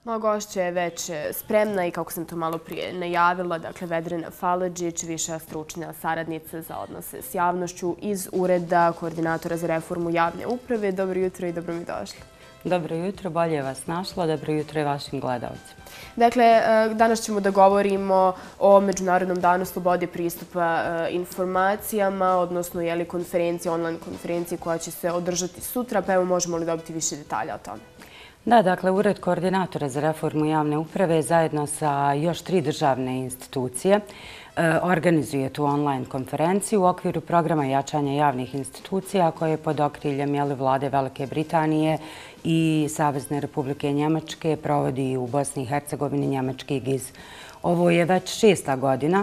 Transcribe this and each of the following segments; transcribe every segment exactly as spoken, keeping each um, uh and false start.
Moja gošća je već spremna i kako sam to malo prije najavila, dakle Vedrena Faladžić, viša stručna saradnica za odnose s javnošću iz Ureda koordinatora za reformu javne uprave. Dobro jutro i dobro mi došli. Dobro jutro, bolje vas našla. Dobro jutro i vašim gledalcima. Dakle, danas ćemo da govorimo o Međunarodnom danu slobode pristupa informacijama, odnosno je li konferencija, online konferencija koja će se održati sutra, pa evo možemo li dobiti više detalja o tome? Da, dakle, Ured koordinatora za reformu javne uprave zajedno sa još tri državne institucije organizuje tu online konferenciju u okviru programa jačanja javnih institucija koje je pod okriljem vlade Velike Britanije i Savezne Republike Njemačke provodi u Bosni i Hercegovini njemački giz. Ovo je već šesta godina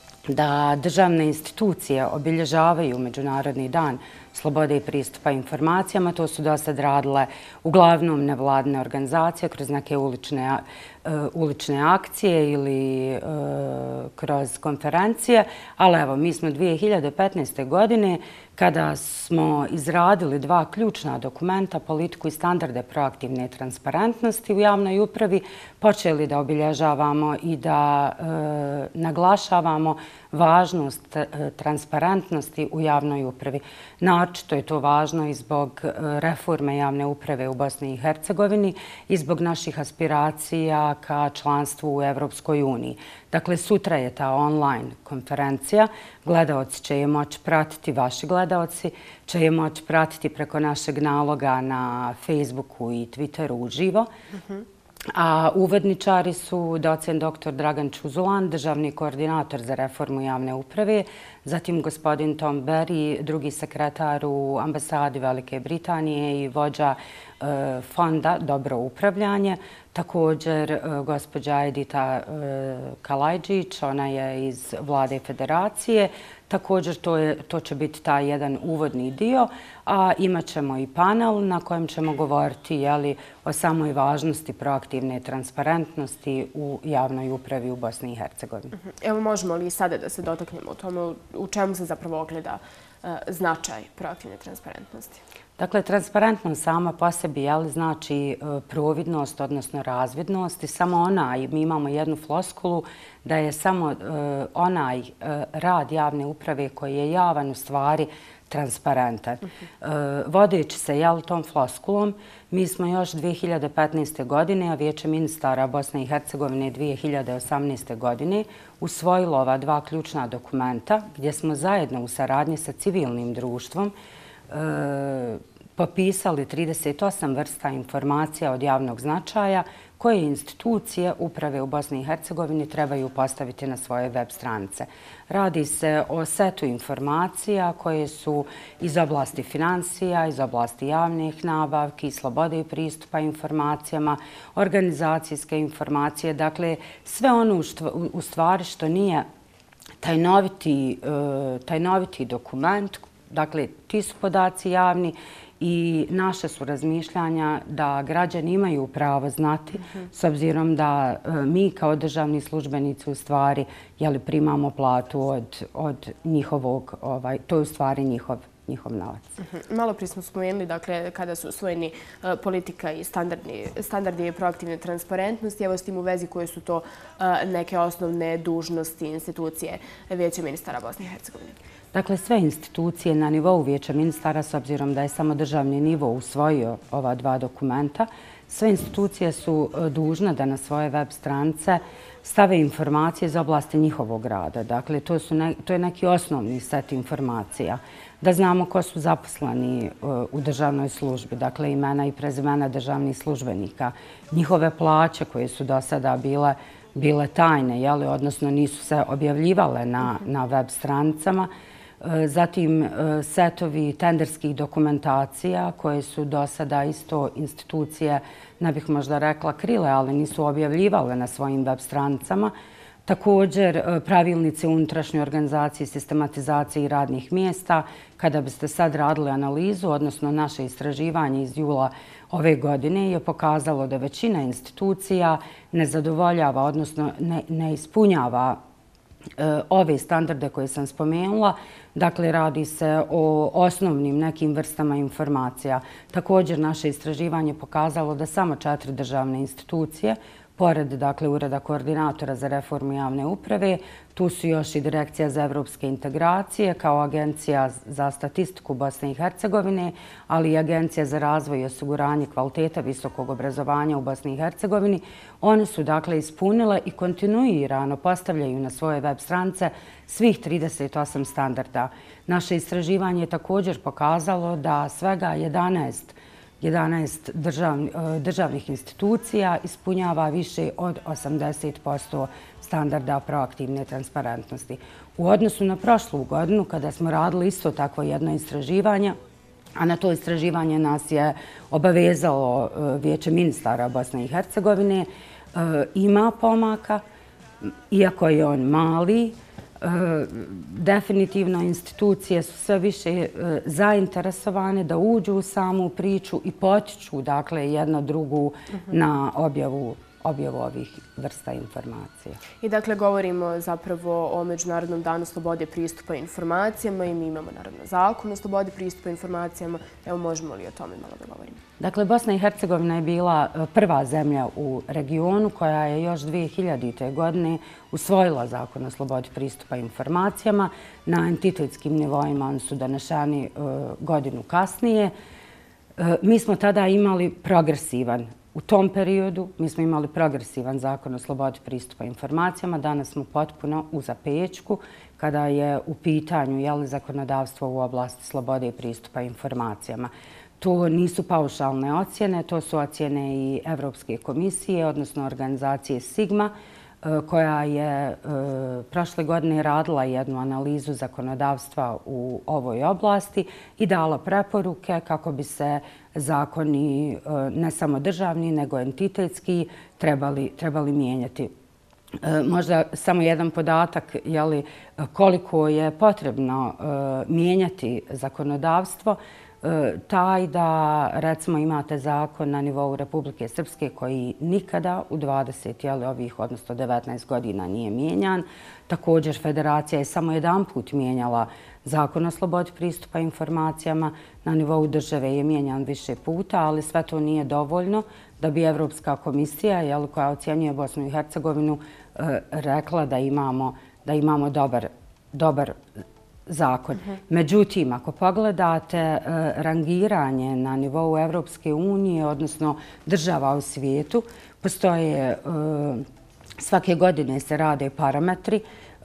da državne institucije obilježavaju Međunarodni dan slobode i pristupa informacijama. To su do sad radile uglavnom nevladine organizacije kroz neke ulične, uh, ulične akcije ili uh, kroz konferencije. Ali evo, mi smo dvije hiljade petnaeste. godine kada smo izradili dva ključna dokumenta, politiku i standarde proaktivne transparentnosti u javnoj upravi, počeli da obilježavamo i da uh, naglašavamo važnost uh, transparentnosti u javnoj upravi. Naročito je to važno i zbog reforme javne uprave u Bosni i Hercegovini i zbog naših aspiracija ka članstvu u Evropskoj uniji. Dakle, sutra je ta online konferencija. Gledaoci će je moći pratiti, vaši gledaoci će je moći pratiti preko našeg naloga na Facebooku i Twitteru uživo. Mm-hmm. A uvodničari su docent doktor Dragan Čuzulan, državni koordinator za reformu javne uprave, zatim gospodin Tom Berry, drugi sekretar u ambasadi Velike Britanije i vođa e, fonda Dobro upravljanje. Također e, gospođa Edita e, Kalajđić, ona je iz vlade federacije. Također to, je, to će biti taj jedan uvodni dio, a imat ćemo i panel na kojem ćemo govoriti jeli, o samoj važnosti proaktivne transparentnosti u javnoj upravi u Bosni i Hercegovini. Evo možemo li sada da se dotaknemo o tome u čemu se zapravo ogleda uh, značaj proaktivne transparentnosti? Dakle, transparentnost sama po sebi jeli, znači uh, providnost, odnosno razvidnost i samo onaj, mi imamo jednu floskulu da je samo uh, onaj uh, rad javne uprave koji je javan u stvari transparentan. Uh, vodeći se jel, tom floskulom, mi smo još dvije hiljade petnaeste. godine, a Vijeće ministara Bosne i Hercegovine dvije hiljade osamnaeste. godine usvojilo ova dva ključna dokumenta gdje smo zajedno u saradnji sa civilnim društvom uh, popisali trideset osam vrsta informacija od javnog značaja koje institucije uprave u Bosni i Hercegovini trebaju postaviti na svoje web stranice. Radi se o setu informacija koje su iz oblasti financija, iz oblasti javnih nabavki, slobode i pristupa informacijama, organizacijske informacije, dakle sve ono što, u stvari što nije tajnoviti, tajnoviti dokument, dakle ti su podaci javni, i naše su razmišljanja da građani imaju pravo znati, mm-hmm. s obzirom da e, mi kao državni službenici u stvari jeli, primamo platu od, od njihovog, ovaj, to je u stvari njihov, njihov novac. Mm-hmm. Malo prije smo spomenuli, dakle, kada su usvojeni uh, politika i standardi, standardi proaktivne transparentnosti, evo s tim u vezi koje su to uh, neke osnovne dužnosti institucije Vijeća ministara Bosne i Hercegovine. Dakle, sve institucije na nivou Vijeća ministara, s obzirom da je samo državni nivo usvojio ova dva dokumenta, sve institucije su dužne da na svoje web stranice stave informacije iz oblasti njihovog rada. Dakle, to, su ne, to je neki osnovni set informacija. Da znamo ko su zaposleni u državnoj službi, dakle imena i prezimena državnih službenika, njihove plaće koje su do sada bile, bile tajne, jeli, odnosno nisu se objavljivale na, na web stranicama. Zatim setovi tenderskih dokumentacija koje su do sada isto institucije, ne bih možda rekla krile, ali nisu objavljivale na svojim web stranicama. Također pravilnici unutrašnje organizacije, sistematizacije i radnih mjesta. Kada biste sad radili analizu, odnosno naše istraživanje iz jula ove godine je pokazalo da većina institucija ne zadovoljava, odnosno ne, ne ispunjava ove standarde koje sam spomenula, Dakle, radi se o osnovnim nekim vrstama informacija. Također, naše istraživanje pokazalo da samo četiri državne institucije, pored dakle, Ureda koordinatora za reformu javne uprave, tu su još i Direkcija za evropske integracije kao Agencija za statistiku Bosne i Hercegovine, ali i Agencija za razvoj i osiguranje kvaliteta visokog obrazovanja u Bosni i Hercegovini. One su dakle ispunile i kontinuirano postavljaju na svoje web stranice svih trideset osam standarda. Naše istraživanje je također pokazalo da svega jedanaest jedanaest državnih institucija ispunjava više od osamdeset posto standarda proaktivne transparentnosti. U odnosu na prošlu godinu, kada smo radili isto takvo jedno istraživanje, a na to istraživanje nas je obavezalo Vijeće ministara Bosne i Hercegovine, ima pomaka, iako je on mali. Definitivno institucije su sve više zainteresovane da uđu u samu priču i potiču dakle jedna drugu na objavu objavu ovih vrsta informacija. I dakle govorimo zapravo o Međunarodnom danu slobode pristupa informacijama i mi imamo naravno zakon o slobodi pristupa informacijama. Evo, možemo li o tome malo da govorimo? Dakle, Bosna i Hercegovina je bila prva zemlja u regionu koja je još dvije hiljadite. godine usvojila zakon o slobodi pristupa informacijama. Na entitetskim nivoima oni su donešeni godinu kasnije. Mi smo tada imali progresivan U tom periodu mi smo imali progresivan zakon o slobodi pristupa informacijama. Danas smo potpuno u zapećku kada je u pitanju je li zakonodavstvo u oblasti slobode i pristupa informacijama. To nisu paušalne ocjene, to su ocjene i Evropske komisije, odnosno organizacije Sigma, koja je prošle godine radila jednu analizu zakonodavstva u ovoj oblasti i dala preporuke kako bi se zakoni, ne samo državni, nego entitetski, trebali, trebali mijenjati. Možda samo jedan podatak, jeli, koliko je potrebno mijenjati zakonodavstvo, taj da, recimo, imate zakon na nivou Republike Srpske koji nikada u dvadeset, jeli, ovih, odnosno devetnaest godina nije mijenjan. Također, Federacija je samo jedan put mijenjala zakon o slobodi pristupa informacijama. Na nivou države je mijenjan više puta, ali sve to nije dovoljno da bi Evropska komisija, jeli, koja ocjenjuje Bosnu i Hercegovinu, rekla da imamo, da imamo dobar, dobar zakon. Međutim, ako pogledate rangiranje na nivou Evropske unije, odnosno država u svijetu, postoje, svake godine se rade parametri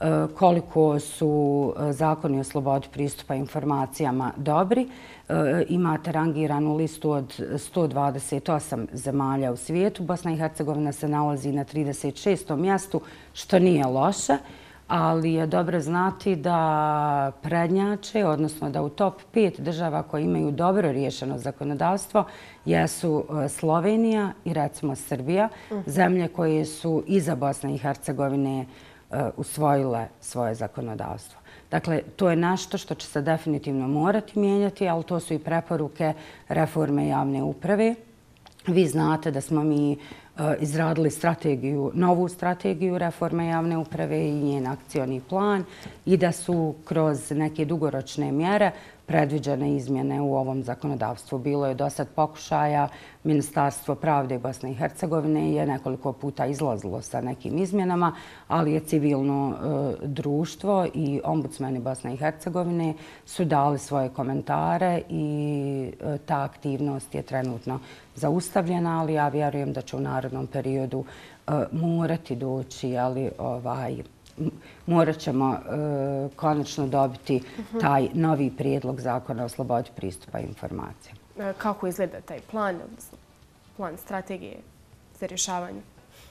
koliko su zakoni o slobodi pristupa informacijama dobri. Imate rangiranu listu od sto dvadeset osam zemalja u svijetu. Bosna i Hercegovina se nalazi na trideset šestom mjestu, što nije loše, ali je dobro znati da prednjače, odnosno da u top pet država koje imaju dobro riješeno zakonodavstvo jesu Slovenija i recimo Srbija, zemlje koje su iza Bosne i Hercegovine usvojile svoje zakonodavstvo. Dakle, to je nešto što će se definitivno morati mijenjati, ali to su i preporuke reforme javne uprave. Vi znate da smo mi izradili strategiju, novu strategiju reforme javne uprave i njen akcioni plan i da su kroz neke dugoročne mjere predviđene izmjene u ovom zakonodavstvu. Bilo je do sad pokušaja, Ministarstvo pravde Bosne i Hercegovine je nekoliko puta izlazilo sa nekim izmjenama, ali je civilno društvo i ombudsmani Bosne i Hercegovine su dali svoje komentare i ta aktivnost je trenutno zaustavljena, ali ja vjerujem da će u narednom periodu morati doći, ali ovaj, morat ćemo konačno dobiti taj novi prijedlog zakona o slobodi pristupa informacijama. Kako izgleda taj plan, odnosno plan strategije za rješavanje?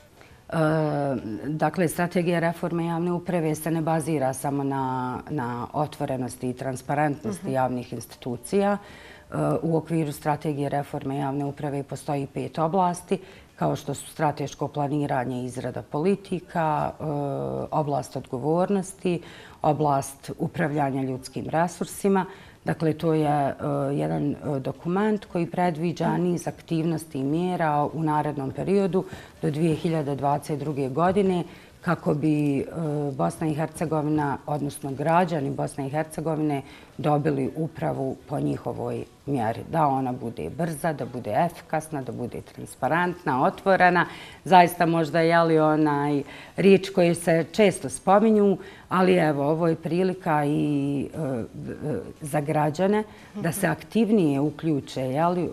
Dakle, strategija reforme javne uprave se ne bazira samo na, na otvorenosti i transparentnosti javnih institucija. U okviru strategije reforme javne uprave postoji pet oblasti, kao što su strateško planiranje i izrada politika, oblast odgovornosti, oblast upravljanja ljudskim resursima. Dakle, to je jedan dokument koji predviđa niz aktivnosti i mjera u narednom periodu do dvije hiljade dvadeset druge. godine kako bi Bosna i Hercegovina, odnosno građani Bosne i Hercegovine, dobili upravu po njihovoj mjeri. Da ona bude brza, da bude efikasna, da bude transparentna, otvorena. Zaista možda je li onaj riječ koji se često spominju, ali evo, ovo je prilika i za građane da se aktivnije uključe, jeli,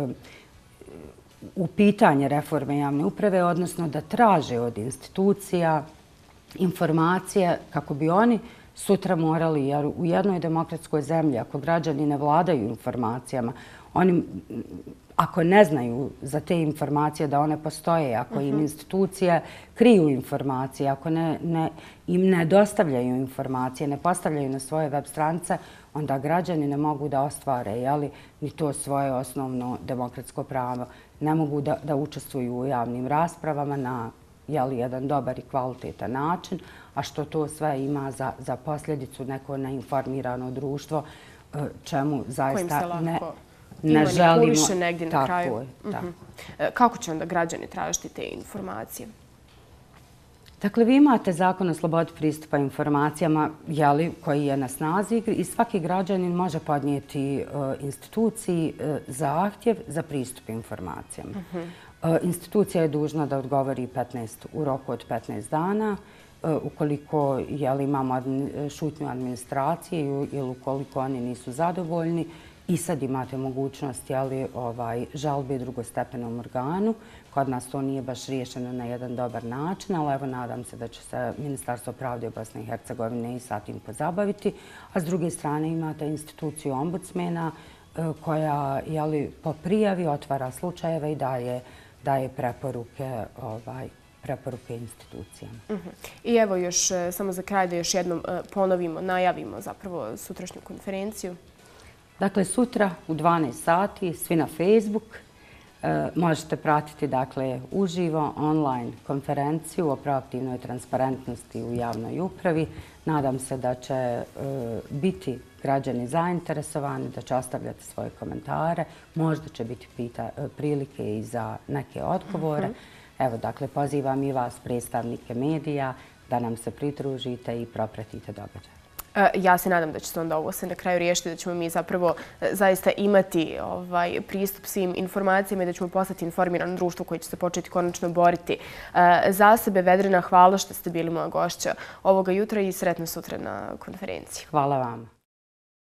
u pitanje reforme javne uprave, odnosno da traže od institucija informacije kako bi oni sutra morali, jer u jednoj demokratskoj zemlji, ako građani ne vladaju informacijama, oni, ako ne znaju za te informacije da one postoje, ako im institucije kriju informacije, ako ne, ne, im ne dostavljaju informacije, ne postavljaju na svoje web stranice, onda građani ne mogu da ostvare, jeli, ni to svoje osnovno demokratsko pravo. Ne mogu da, da učestvuju u javnim raspravama na jeli, jedan dobar i kvalitetan način, a što to sve ima za, za posljedicu neko neinformirano društvo, čemu zaista ne, ne želimo. Negdje na tako kraju. Je, tako. Uh-huh. Kako će onda građani tražiti te informacije? Dakle, vi imate zakon o slobodi pristupa informacijama, jeli, koji je na snazi i svaki građanin može podnijeti uh, instituciji uh, zahtjev za pristup informacijama. Uh-huh. uh, institucija je dužna da odgovori petnaest, u roku od petnaest dana. Uh, ukoliko jeli, imamo admi, šutnju administracije ili ukoliko oni nisu zadovoljni, i sad imate mogućnost jeli, ovaj, žalbe drugostepenom organu. Kod nas to nije baš riješeno na jedan dobar način, ali evo nadam se da će se Ministarstvo pravde Bosne i Hercegovine i sa tim pozabaviti. A s druge strane imate instituciju ombudsmena koja jeli, po prijavi otvara slučajeve i daje, daje preporuke ovaj, preporuke institucijama. Uh-huh. I evo još samo za kraj da još jednom ponovimo, najavimo zapravo sutrašnju konferenciju. Dakle, sutra u dvanaest sati, svi na Facebook, e, možete pratiti dakle, uživo online konferenciju o proaktivnoj transparentnosti u javnoj upravi. Nadam se da će e, biti građani zainteresovani, da će ostavljati svoje komentare. Možda će biti pita, prilike i za neke odgovore. Uh-huh. Evo, dakle, pozivam i vas, predstavnike medija, da nam se pridružite i propratite događaje. Ja se nadam da će se onda ovo se na kraju riješiti, da ćemo mi zapravo zaista imati ovaj, pristup svim informacijama i da ćemo postati informirano društvo koje će se početi konačno boriti za sebe. Vedrena, hvala što ste bili moja gošća ovoga jutra i sretno sutra na konferenciji. Hvala vam.